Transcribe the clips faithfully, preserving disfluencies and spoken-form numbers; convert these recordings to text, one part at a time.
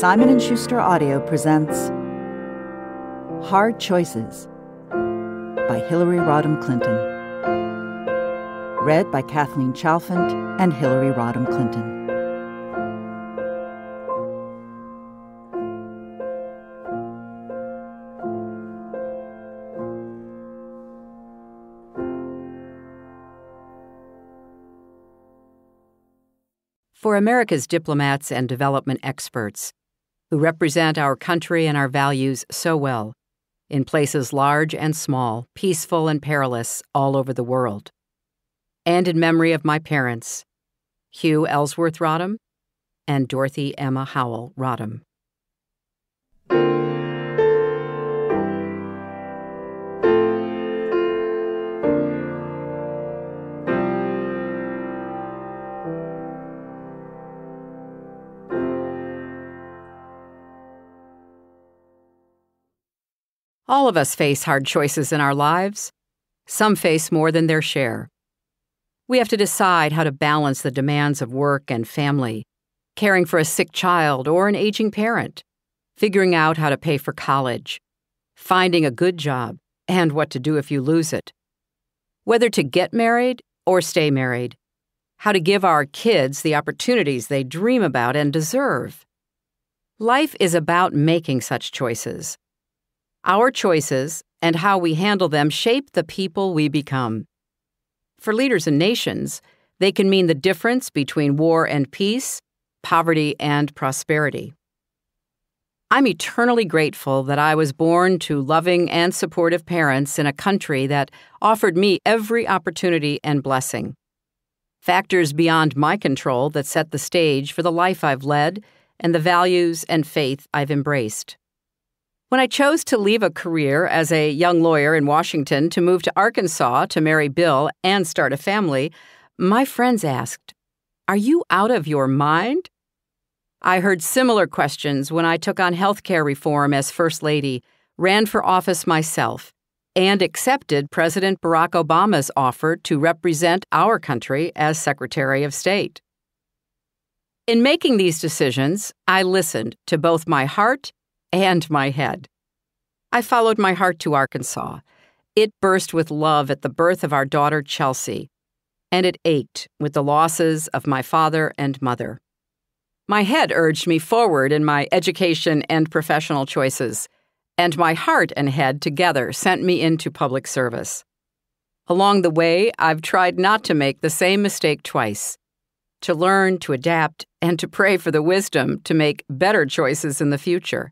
Simon and Schuster Audio presents Hard Choices by Hillary Rodham Clinton. Read by Kathleen Chalfant and Hillary Rodham Clinton. For America's diplomats and development experts, who represent our country and our values so well, in places large and small, peaceful and perilous, all over the world. And in memory of my parents, Hugh Ellsworth Rodham and Dorothy Emma Howell Rodham. All of us face hard choices in our lives. Some face more than their share. We have to decide how to balance the demands of work and family, caring for a sick child or an aging parent, figuring out how to pay for college, finding a good job, and what to do if you lose it. Whether to get married or stay married, how to give our kids the opportunities they dream about and deserve. Life is about making such choices. Our choices and how we handle them shape the people we become. For leaders and nations, they can mean the difference between war and peace, poverty and prosperity. I'm eternally grateful that I was born to loving and supportive parents in a country that offered me every opportunity and blessing. Factors beyond my control that set the stage for the life I've led and the values and faith I've embraced. When I chose to leave a career as a young lawyer in Washington to move to Arkansas to marry Bill and start a family, my friends asked, "Are you out of your mind?" I heard similar questions when I took on health care reform as First Lady, ran for office myself, and accepted President Barack Obama's offer to represent our country as Secretary of State. In making these decisions, I listened to both my heart and my head. I followed my heart to Arkansas. It burst with love at the birth of our daughter Chelsea, and it ached with the losses of my father and mother. My head urged me forward in my education and professional choices, and my heart and head together sent me into public service. Along the way, I've tried not to make the same mistake twice, to learn, to adapt, and to pray for the wisdom to make better choices in the future.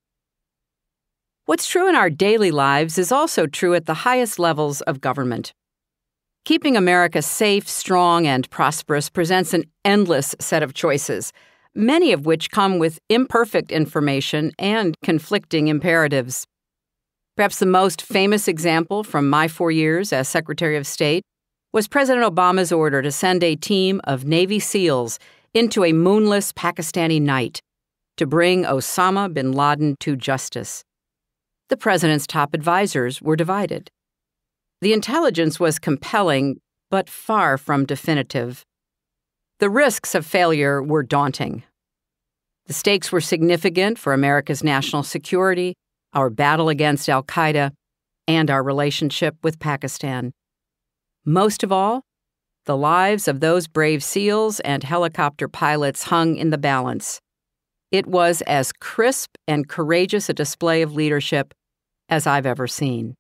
What's true in our daily lives is also true at the highest levels of government. Keeping America safe, strong, and prosperous presents an endless set of choices, many of which come with imperfect information and conflicting imperatives. Perhaps the most famous example from my four years as Secretary of State was President Obama's order to send a team of Navy SEALs into a moonless Pakistani night to bring Osama bin Laden to justice. The president's top advisors were divided. The intelligence was compelling, but far from definitive. The risks of failure were daunting. The stakes were significant for America's national security, our battle against al-Qaeda, and our relationship with Pakistan. Most of all, the lives of those brave SEALs and helicopter pilots hung in the balance. It was as crisp and courageous a display of leadership as I've ever seen.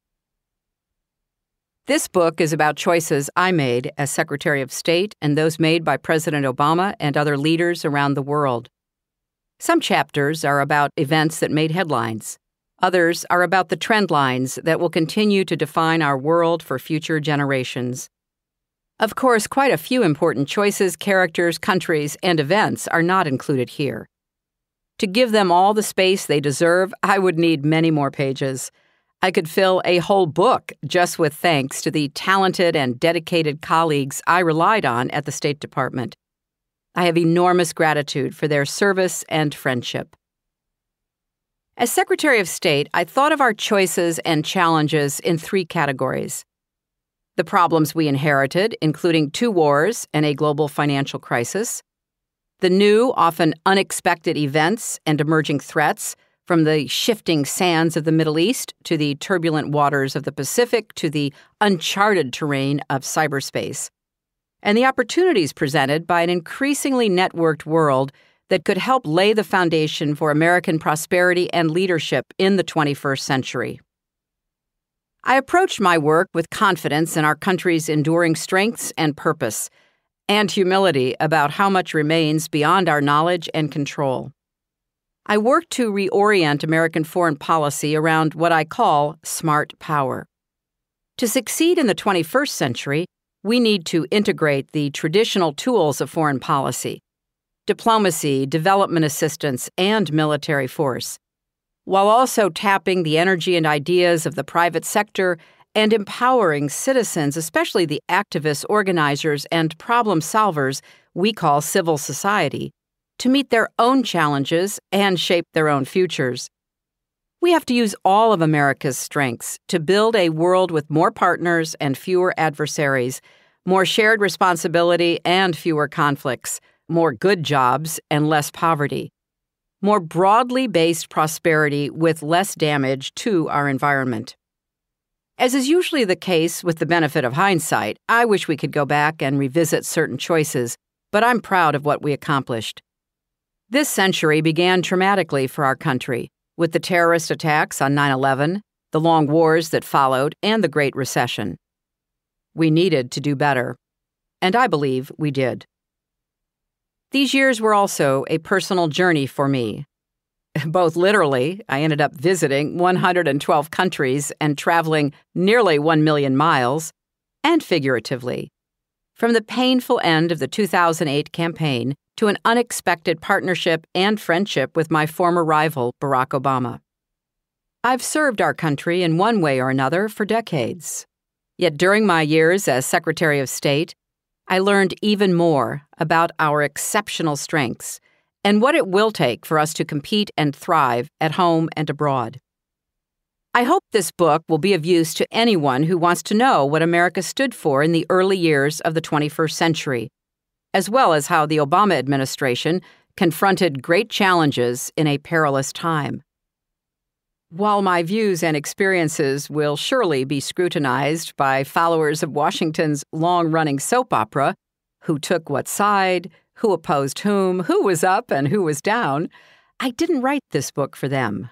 This book is about choices I made as Secretary of State and those made by President Obama and other leaders around the world. Some chapters are about events that made headlines. Others are about the trend lines that will continue to define our world for future generations. Of course, quite a few important choices, characters, countries, and events are not included here. To give them all the space they deserve, I would need many more pages. I could fill a whole book just with thanks to the talented and dedicated colleagues I relied on at the State Department. I have enormous gratitude for their service and friendship. As Secretary of State, I thought of our choices and challenges in three categories. The problems we inherited, including two wars and a global financial crisis, The new, often unexpected events and emerging threats, from the shifting sands of the Middle East to the turbulent waters of the Pacific to the uncharted terrain of cyberspace, and the opportunities presented by an increasingly networked world that could help lay the foundation for American prosperity and leadership in the twenty-first century. I approached my work with confidence in our country's enduring strengths and purpose, and humility about how much remains beyond our knowledge and control. I worked to reorient American foreign policy around what I call smart power. To succeed in the twenty-first century, we need to integrate the traditional tools of foreign policy, diplomacy, development assistance, and military force, while also tapping the energy and ideas of the private sector and empowering citizens, especially the activists, organizers, and problem solvers we call civil society, to meet their own challenges and shape their own futures. We have to use all of America's strengths to build a world with more partners and fewer adversaries, more shared responsibility and fewer conflicts, more good jobs and less poverty, more broadly based prosperity with less damage to our environment. As is usually the case with the benefit of hindsight, I wish we could go back and revisit certain choices, but I'm proud of what we accomplished. This century began traumatically for our country, with the terrorist attacks on nine eleven, the long wars that followed, and the Great Recession. We needed to do better, and I believe we did. These years were also a personal journey for me. Both literally, I ended up visiting one hundred twelve countries and traveling nearly one million miles, and figuratively, from the painful end of the two thousand eight campaign to an unexpected partnership and friendship with my former rival, Barack Obama. I've served our country in one way or another for decades. Yet during my years as Secretary of State, I learned even more about our exceptional strengths and what it will take for us to compete and thrive at home and abroad. I hope this book will be of use to anyone who wants to know what America stood for in the early years of the twenty-first century, as well as how the Obama administration confronted great challenges in a perilous time. While my views and experiences will surely be scrutinized by followers of Washington's long-running soap opera, who took what side, who opposed whom, who was up and who was down, I didn't write this book for them.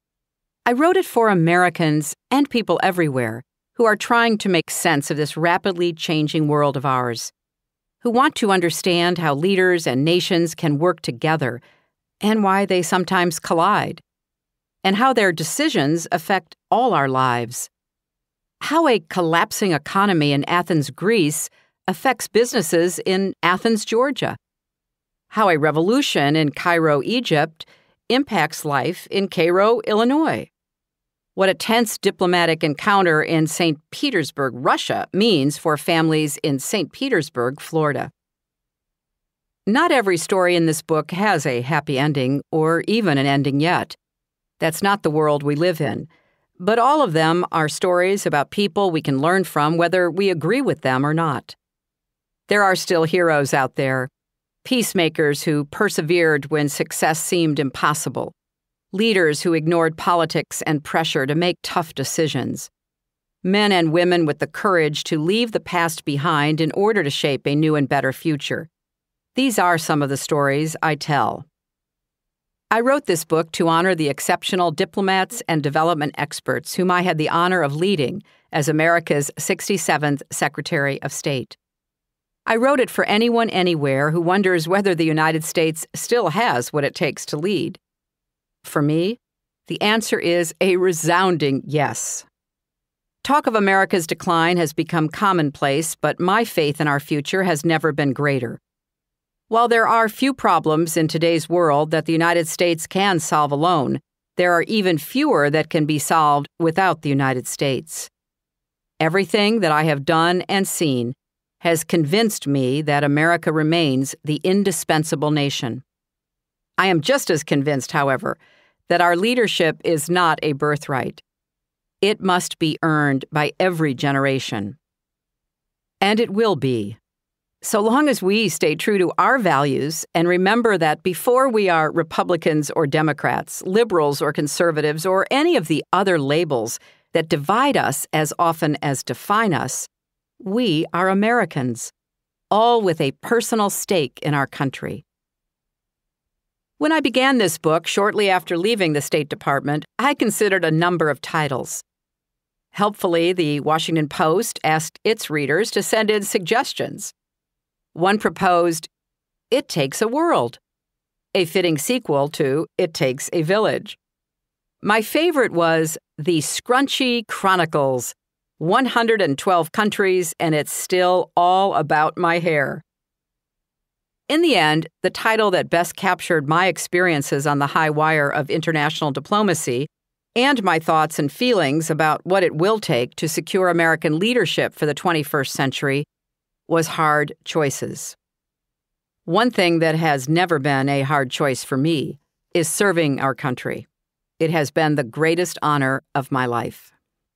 I wrote it for Americans and people everywhere who are trying to make sense of this rapidly changing world of ours, who want to understand how leaders and nations can work together and why they sometimes collide, and how their decisions affect all our lives, how a collapsing economy in Athens, Greece, affects businesses in Athens, Georgia, how a revolution in Cairo, Egypt, impacts life in Cairo, Illinois, what a tense diplomatic encounter in Saint Petersburg, Russia, means for families in Saint Petersburg, Florida. Not every story in this book has a happy ending or even an ending yet. That's not the world we live in. But all of them are stories about people we can learn from whether we agree with them or not. There are still heroes out there, peacemakers who persevered when success seemed impossible, leaders who ignored politics and pressure to make tough decisions, men and women with the courage to leave the past behind in order to shape a new and better future. These are some of the stories I tell. I wrote this book to honor the exceptional diplomats and development experts whom I had the honor of leading as America's sixty-seventh Secretary of State. I wrote it for anyone anywhere who wonders whether the United States still has what it takes to lead. For me, the answer is a resounding yes. Talk of America's decline has become commonplace, but my faith in our future has never been greater. While there are few problems in today's world that the United States can solve alone, there are even fewer that can be solved without the United States. Everything that I have done and seen has convinced me that America remains the indispensable nation. I am just as convinced, however, that our leadership is not a birthright. It must be earned by every generation. And it will be. So long as we stay true to our values and remember that before we are Republicans or Democrats, liberals or conservatives, or any of the other labels that divide us as often as define us, we are Americans, all with a personal stake in our country. When I began this book shortly after leaving the State Department, I considered a number of titles. Helpfully, the Washington Post asked its readers to send in suggestions. One proposed, "It Takes a World," a fitting sequel to "It Takes a Village." My favorite was The Scrunchy Chronicles, one hundred twelve countries, and it's still all about my hair. In the end, the title that best captured my experiences on the high wire of international diplomacy and my thoughts and feelings about what it will take to secure American leadership for the twenty-first century was Hard Choices. One thing that has never been a hard choice for me is serving our country. It has been the greatest honor of my life.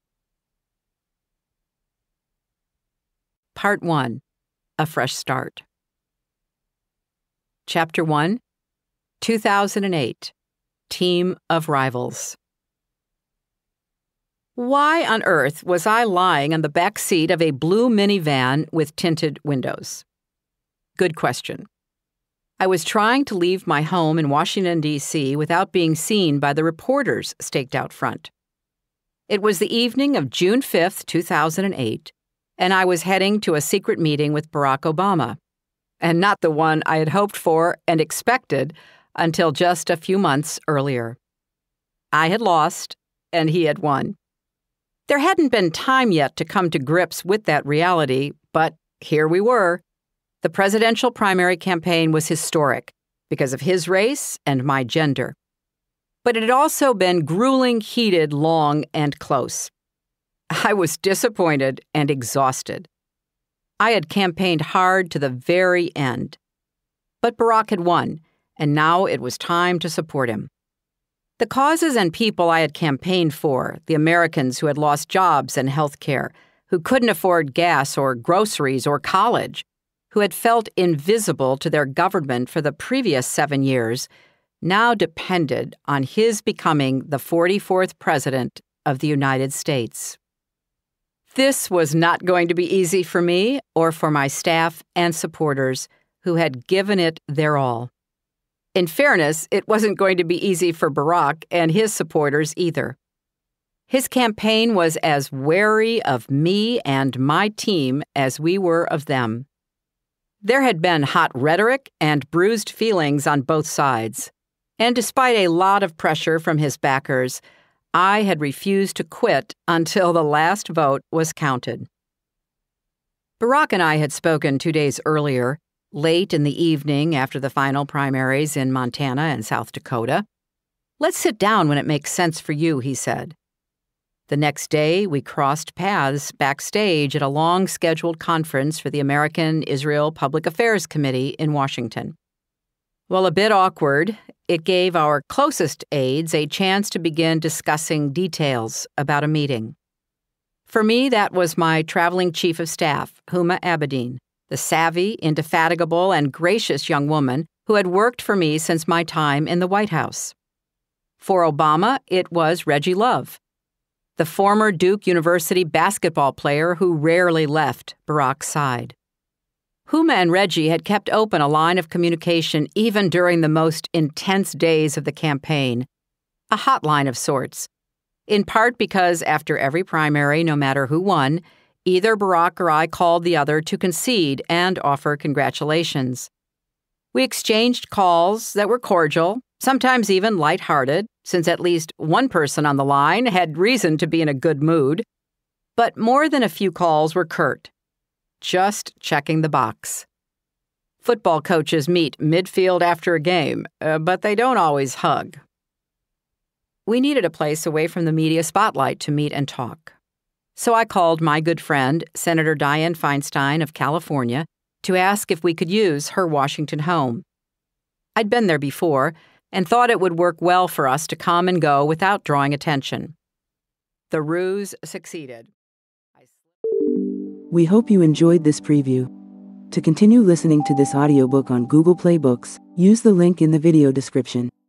Part one, A Fresh Start. Chapter one, two thousand eight, Team of Rivals. Why on earth was I lying on the back seat of a blue minivan with tinted windows? Good question. I was trying to leave my home in Washington, D C without being seen by the reporters staked out front. It was the evening of June fifth, two thousand eight, and I was heading to a secret meeting with Barack Obama, and not the one I had hoped for and expected until just a few months earlier. I had lost, and he had won. There hadn't been time yet to come to grips with that reality, but here we were. The presidential primary campaign was historic because of his race and my gender. But it had also been grueling, heated, long, and close. I was disappointed and exhausted. I had campaigned hard to the very end. But Barack had won, and now it was time to support him. The causes and people I had campaigned for, the Americans who had lost jobs and health care, who couldn't afford gas or groceries or college, who had felt invisible to their government for the previous seven years, now depended on his becoming the forty-fourth President of the United States. This was not going to be easy for me or for my staff and supporters who had given it their all. In fairness, it wasn't going to be easy for Barack and his supporters either. His campaign was as wary of me and my team as we were of them. There had been hot rhetoric and bruised feelings on both sides, and despite a lot of pressure from his backers, I had refused to quit until the last vote was counted. Barack and I had spoken two days earlier, late in the evening after the final primaries in Montana and South Dakota. "Let's sit down when it makes sense for you," he said. The next day, we crossed paths backstage at a long-scheduled conference for the American-Israel Public Affairs Committee in Washington. While a bit awkward, it gave our closest aides a chance to begin discussing details about a meeting. For me, that was my traveling chief of staff, Huma Abedin, the savvy, indefatigable, and gracious young woman who had worked for me since my time in the White House. For Obama, it was Reggie Love, the former Duke University basketball player who rarely left Barack's side. Huma and Reggie had kept open a line of communication even during the most intense days of the campaign, a hotline of sorts, in part because after every primary, no matter who won, either Barack or I called the other to concede and offer congratulations. We exchanged calls that were cordial, sometimes even lighthearted, since at least one person on the line had reason to be in a good mood. But more than a few calls were curt, just checking the box. Football coaches meet midfield after a game, uh, but they don't always hug. We needed a place away from the media spotlight to meet and talk. So I called my good friend, Senator Dianne Feinstein of California, to ask if we could use her Washington home. I'd been there before and thought it would work well for us to come and go without drawing attention. The ruse succeeded. We hope you enjoyed this preview. To continue listening to this audiobook on Google Play Books, use the link in the video description.